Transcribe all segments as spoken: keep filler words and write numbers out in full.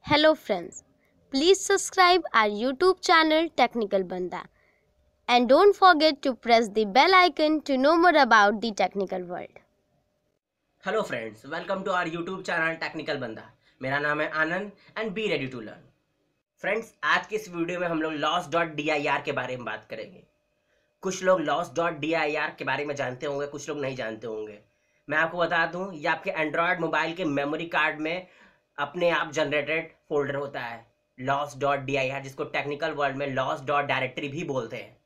Hello friends, please subscribe our YouTube channel Technical Banda and don't forget to press the bell icon to know more about the technical world. हेलो friends, welcome to our YouTube channel technical बंदा। मेरा नाम है Anand and be ready to learn. Friends, आज की इस video में हम लोग lost dot D I R के बारे में बात करेंगे। कुछ लोग lost dot D I R के बारे में जानते होंगे, कुछ लोग नहीं जानते होंगे। मैं आपको बता दूं, ये आपके एंड्रॉयड मोबाइल के मेमोरी कार्ड में अपने आप जनरेटेड फोल्डर होता है lost dot D I R, जिसको टेक्निकल वर्ल्ड में लॉस डॉट डायरेक्टरी भी बोलते हैं।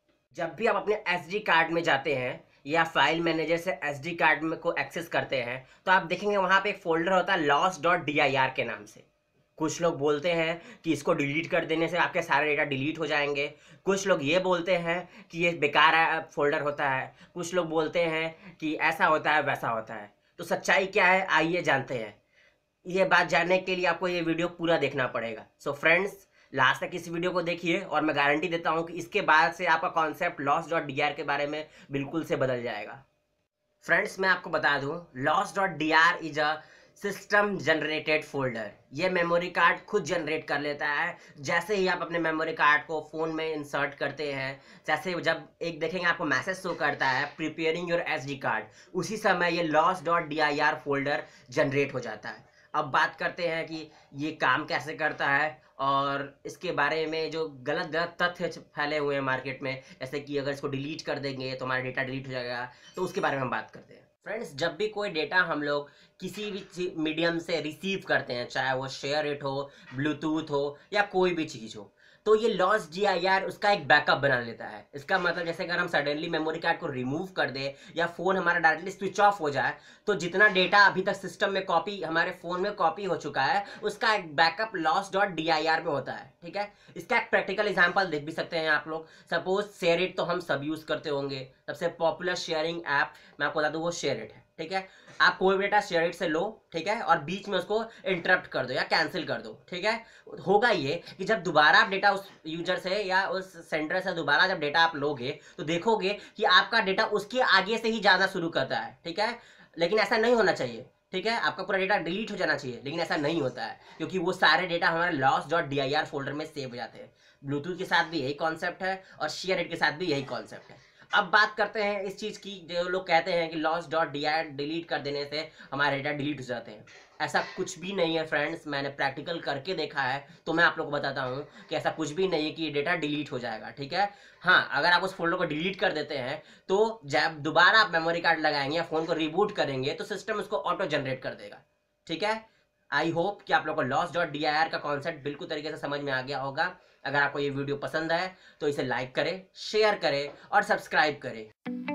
जब भी आप अपने एस डी कार्ड में जाते हैं या फाइल मैनेजर से एस डी कार्ड में को एक्सेस करते हैं तो आप देखेंगे वहाँ पे एक फोल्डर होता है lost dot D I R के नाम से। कुछ लोग बोलते हैं कि इसको डिलीट कर देने से आपके सारे डेटा डिलीट हो जाएंगे। कुछ लोग ये बोलते हैं कि ये बेकार फोल्डर होता है। कुछ लोग बोलते हैं कि ऐसा होता है वैसा होता है। तो सच्चाई क्या है, आइए जानते हैं। ये बात जानने के लिए आपको ये वीडियो पूरा देखना पड़ेगा। सो फ्रेंड्स, लास्ट तक इस वीडियो को देखिए और मैं गारंटी देता हूँ कि इसके बाद से आपका concept lost dot D R के बारे में बिल्कुल से बदल जाएगा। फ्रेंड्स, मैं आपको बता दूं, lost dot D R is a system generated folder. ये मेमोरी कार्ड खुद जनरेट कर लेता है। जैसे ही आप अपने मेमोरी कार्ड को फ़ोन में इंसर्ट करते हैं, जैसे जब एक देखेंगे आपको मैसेज शो करता है preparing your S D card, उसी समय ये lost dot D I R folder generate हो जाता है। अब बात करते हैं कि ये काम कैसे करता है और इसके बारे में जो गलत गलत तथ्य फैले हुए हैं मार्केट में, जैसे कि अगर इसको डिलीट कर देंगे तो हमारा डेटा डिलीट हो जाएगा, तो उसके बारे में हम बात करते हैं। फ्रेंड्स, जब भी कोई डेटा हम लोग किसी भी मीडियम से रिसीव करते हैं, चाहे वो शेयर इट हो, ब्लूटूथ हो या कोई भी चीज़ हो, तो ये लॉस डी आई आर उसका एक बैकअप बना लेता है। इसका मतलब जैसे अगर हम सडनली मेमोरी कार्ड को रिमूव कर दे या फ़ोन हमारा डायरेक्टली स्विच ऑफ हो जाए, तो जितना डेटा अभी तक सिस्टम में कॉपी हमारे फ़ोन में कॉपी हो चुका है, उसका एक backup lost dot D I R में होता है। ठीक है, इसका एक प्रैक्टिकल एग्जाम्पल देख भी सकते हैं आप लोग। सपोज शेयर इट तो हम सब यूज़ करते होंगे। सबसे पॉपुलर शेयरिंग ऐप मैं आपको बता दूँ वो शेयर इट है। ठीक है, आप कोई भी डेटा शेयर इट से लो, ठीक है, और बीच में उसको इंटरप्ट कर दो या कैंसिल कर दो। ठीक है, होगा ये कि जब दोबारा आप डेटा उस यूजर से या उस सेंडर से दोबारा जब डेटा आप लोगे तो देखोगे कि आपका डेटा उसके आगे से ही जाना शुरू करता है। ठीक है, लेकिन ऐसा नहीं होना चाहिए। ठीक है, आपका पूरा डेटा डिलीट हो जाना चाहिए, लेकिन ऐसा नहीं होता है क्योंकि वो सारे डेटा हमारे lost dot D I R folder में सेव हो जाते हैं। ब्लूटूथ के साथ भी यही कॉन्सेप्ट है और शेयर इट के साथ भी यही कॉन्सेप्ट है। अब बात करते हैं इस चीज़ की, जो लोग कहते हैं कि lost dot D I R delete कर देने से हमारे डेटा डिलीट हो जाते हैं। ऐसा कुछ भी नहीं है फ्रेंड्स, मैंने प्रैक्टिकल करके देखा है, तो मैं आप लोगों को बताता हूँ कि ऐसा कुछ भी नहीं है कि ये डेटा डिलीट हो जाएगा। ठीक है, हाँ, अगर आप उस फोल्डर को डिलीट कर देते हैं तो जब दोबारा आप मेमोरी कार्ड लगाएंगे या फ़ोन को रिबूट करेंगे तो सिस्टम उसको ऑटो जनरेट कर देगा। ठीक है, आई होप कि आप लोगों को lost dot D I R का कॉन्सेप्ट बिल्कुल तरीके से समझ में आ गया होगा। अगर आपको ये वीडियो पसंद आए तो इसे लाइक करें, शेयर करें और सब्सक्राइब करें।